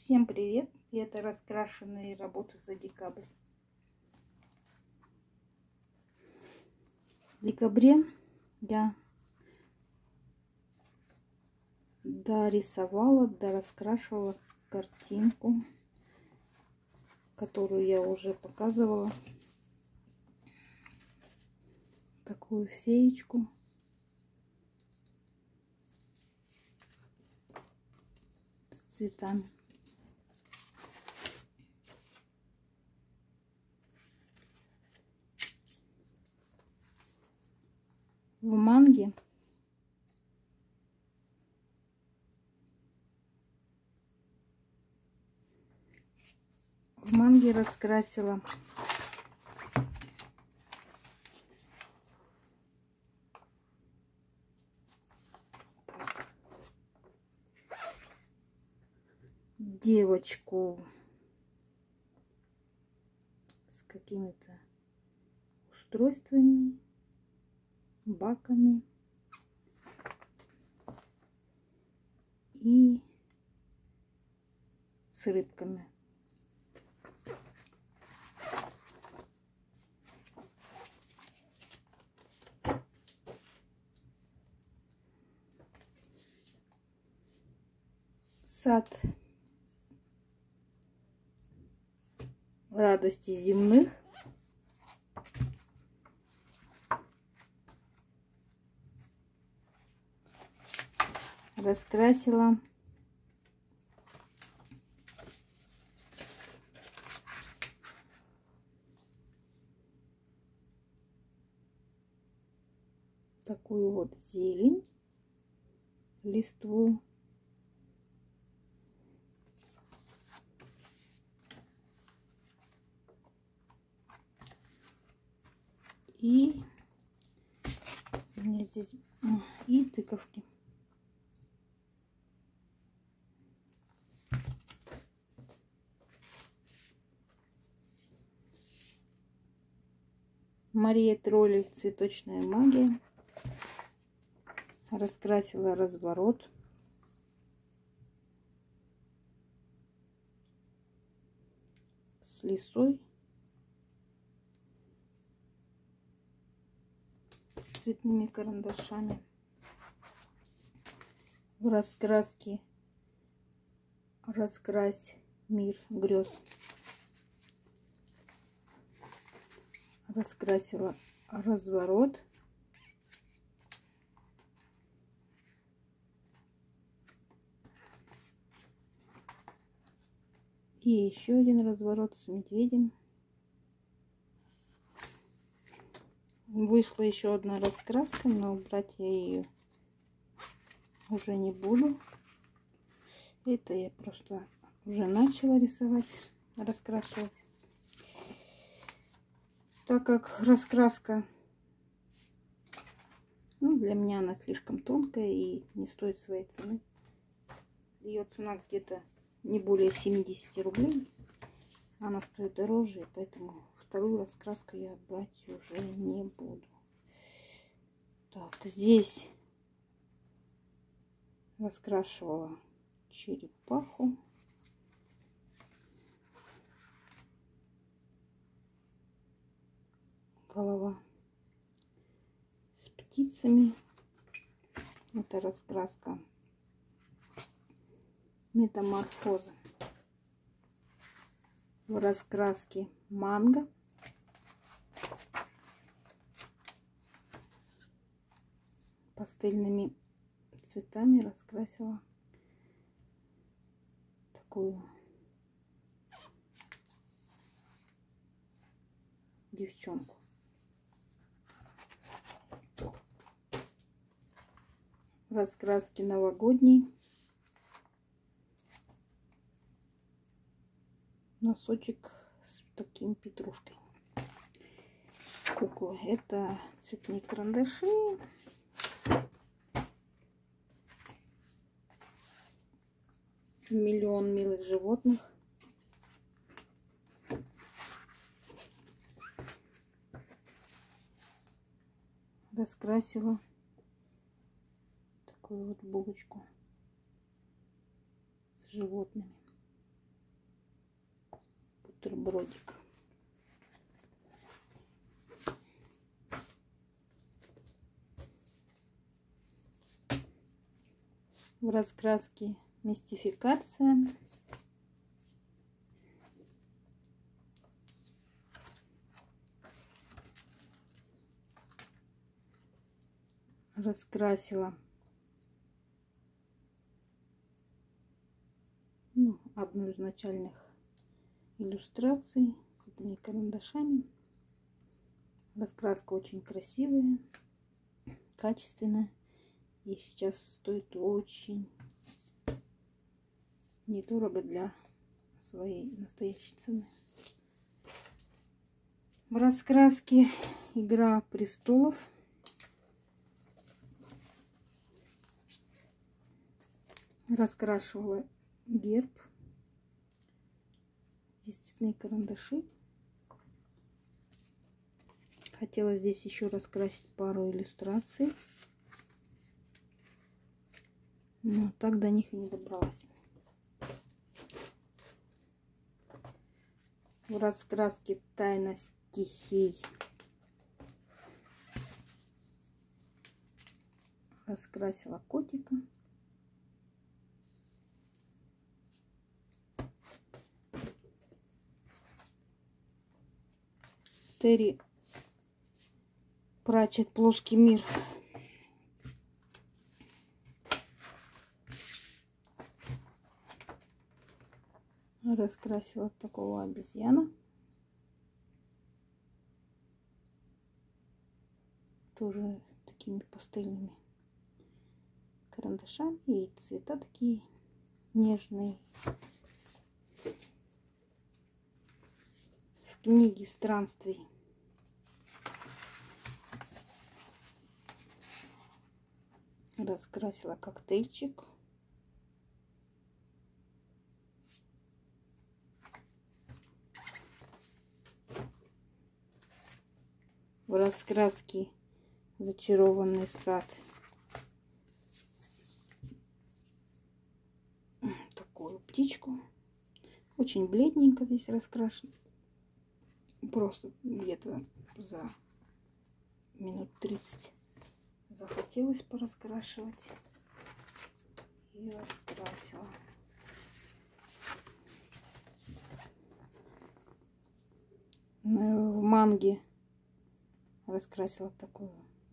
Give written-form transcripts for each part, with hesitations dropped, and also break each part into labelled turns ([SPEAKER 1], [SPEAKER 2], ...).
[SPEAKER 1] Всем привет! И это раскрашенные работы за декабрь. В декабре я дорисовала, дораскрашивала картинку, которую я уже показывала. Такую феечку. С цветами. В манге раскрасила девочку с какими-то устройствами, баками и с рыбками. Сад радости земных. Раскрасила такую вот зелень, листву. И у меня здесь и тыковки. Мария Троллик, цветочная магия. Раскрасила разворот. С лисой. С цветными карандашами. В раскраске раскрась мир грез. Раскрасила разворот. И еще один разворот с медведем. Вышла еще одна раскраска, но брать я ее уже не буду. Это я просто уже начала рисовать, раскрашивать. Так как раскраска, для меня она слишком тонкая и не стоит своей цены. Ее цена где-то не более 70 рублей. Она стоит дороже, поэтому вторую раскраску я брать уже не буду. Так, здесь раскрашивала черепаху. Голова с птицами. Это раскраска метаморфоза. В раскраске манго. Пастельными цветами раскрасила такую девчонку. Раскраски новогодней. Носочек с таким петрушкой. Куклы. Это цветные карандаши. Миллион милых животных. Раскрасила такую вот булочку с животными. бутербродик. В раскраске мистификация. Раскрасила одну из начальных иллюстраций с этими карандашами. Раскраска очень красивая, качественная. И сейчас стоит очень недорого для своей настоящей цены. В раскраске «Игра престолов». Раскрашивала герб. Здесь цветные карандаши. Хотела здесь еще раскрасить пару иллюстраций. Но так до них и не добралась. В раскраске «Тайна стихий» раскрасила котика. Терри Пратчетт «Плоский мир». Раскрасила такого обезьяна. Тоже такими пастельными карандашами. И цвета такие нежные. В книге странствий раскрасила коктейльчик. В раскраске «Зачарованный сад» такую птичку. Очень бледненько здесь раскрашен. Просто где-то за минут 30 захотелось пораскрашивать. И раскрасила. В манге раскрасила такую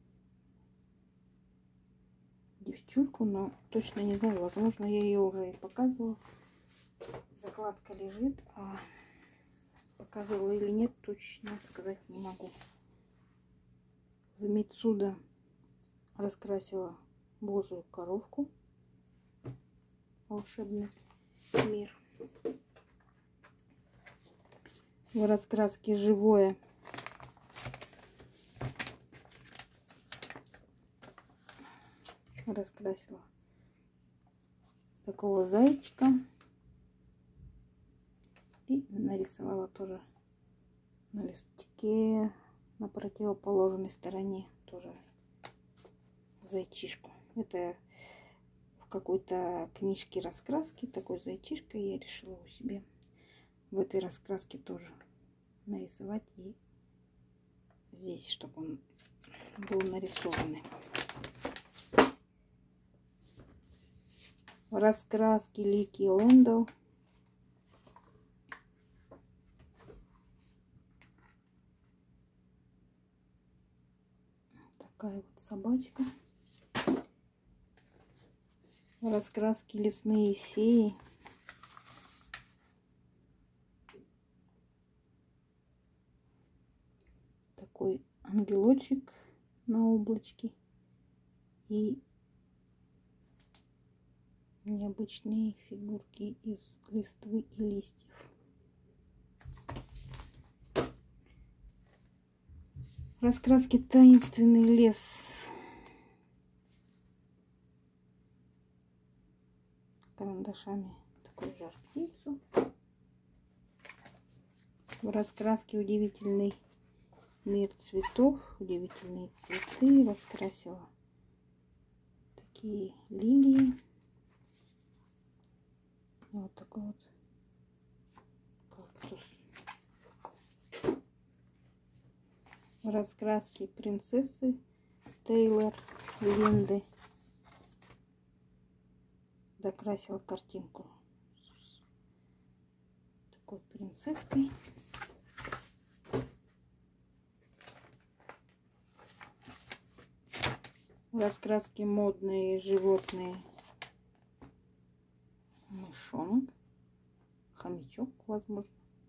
[SPEAKER 1] девчульку, но точно не знаю, возможно, я ее уже и показывала. Закладка лежит, а показывала или нет, точно сказать не могу. В Мицуда раскрасила Божию коровку. Волшебный мир. В раскраске «Живое» раскрасила такого зайчика. И нарисовала тоже на листке на противоположной стороне тоже зайчишку. Это в какой-то книжке раскраски такой зайчишка. Я решила у себя в этой раскраске тоже нарисовать. И здесь, чтобы он был нарисованный. В раскраске Лики Лэндл такая вот собачка. В раскраске «Лесные феи» такой ангелочек на облачке и необычные фигурки из листвы и листьев. В раскраске «Таинственный лес» карандашами такую жар птицу. В раскраске «Удивительный мир цветов», удивительные цветы раскрасила такие лилии. Вот такой вот кактус. Раскраски принцессы Тейлор Линды. Докрасила картинку такой принцесской. Раскраски модные животные. Мышонок, хомячок, возможно.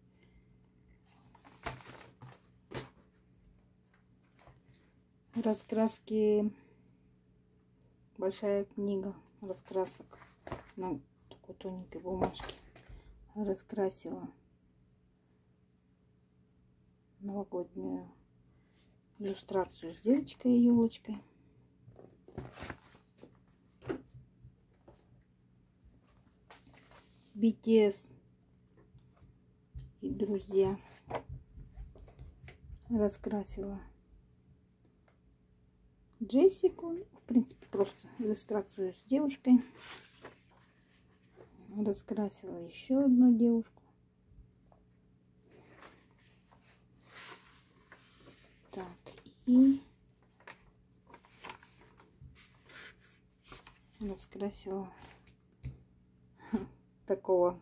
[SPEAKER 1] Раскраски, большая книга раскрасок на такой тоненькой бумажке. Раскрасила новогоднюю иллюстрацию с девочкой и елочкой. BTS и друзья. Раскрасила Джессику, в принципе, просто иллюстрацию с девушкой. Раскрасила еще одну девушку. Так, и раскрасила такого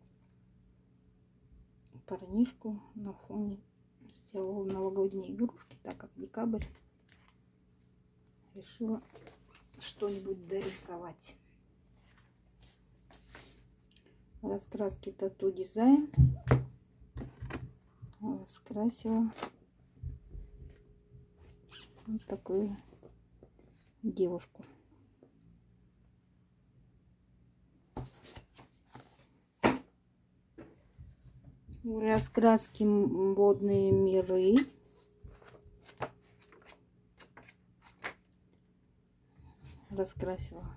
[SPEAKER 1] парнишку на фоне. Сделала новогодние игрушки, так как декабрь. Решила что-нибудь дорисовать. Раскраски тату дизайн. Раскрасила вот такую девушку. Раскраски водные миры. Раскрасила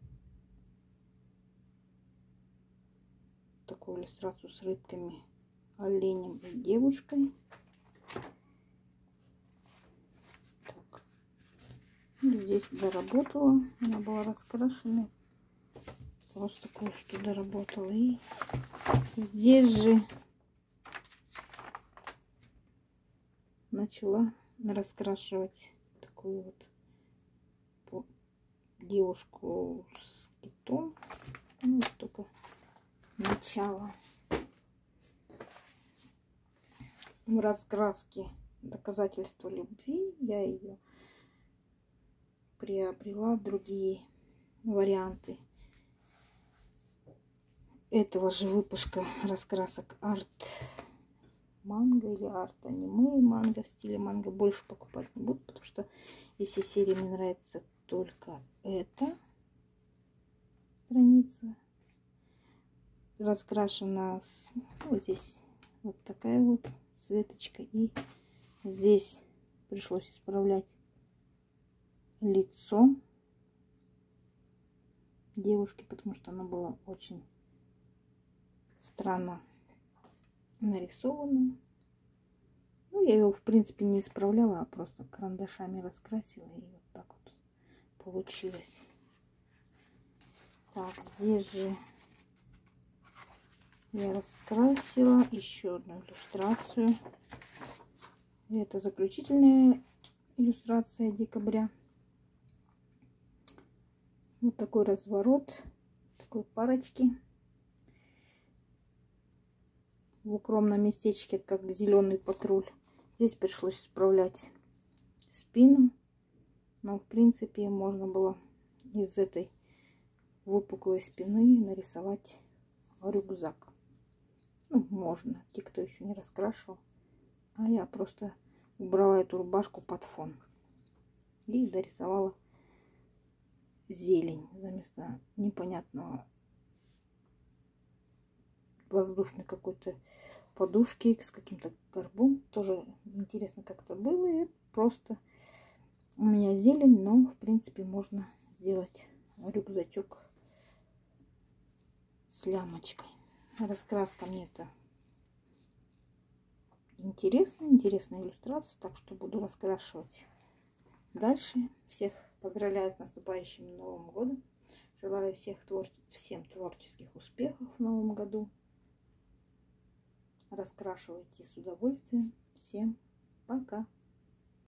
[SPEAKER 1] такую иллюстрацию с рыбками, оленем и девушкой. Так. Здесь доработала, она была раскрашена, просто кое-что доработала. И здесь же начала раскрашивать такую вот девушку с китом. Ну, только начало. В раскраске доказательство любви я ее приобрела другие варианты этого же выпуска раскрасок арт манго или арт аниме манго в стиле манго. Больше покупать не буду, потому что если серии мне нравится только эта страница, раскрашена с, вот здесь вот такая вот цветочка, и здесь пришлось исправлять лицо девушки, потому что оно было очень странно нарисовано. Ну, я его в принципе не исправляла, а просто карандашами раскрасила, и вот так вот получилось. Так, здесь же я раскрасила еще одну иллюстрацию. Это заключительная иллюстрация декабря. Вот такой разворот такой парочки в укромном местечке, как зеленый патруль. Здесь пришлось исправлять спину, но в принципе можно было из этой выпуклой спины нарисовать рюкзак. Ну, можно, те, кто еще не раскрашивал. А я просто убрала эту рубашку под фон и дорисовала зелень вместо непонятного воздушной какой-то подушки с каким-то горбом. Тоже интересно как-то было. И просто у меня зелень, но в принципе можно сделать рюкзачок с лямочкой. Раскраска мне-то интересная иллюстрация, так что буду раскрашивать дальше. Всех поздравляю с наступающим Новым годом. Желаю всем творческих успехов в Новом году. Раскрашивайте с удовольствием. Всем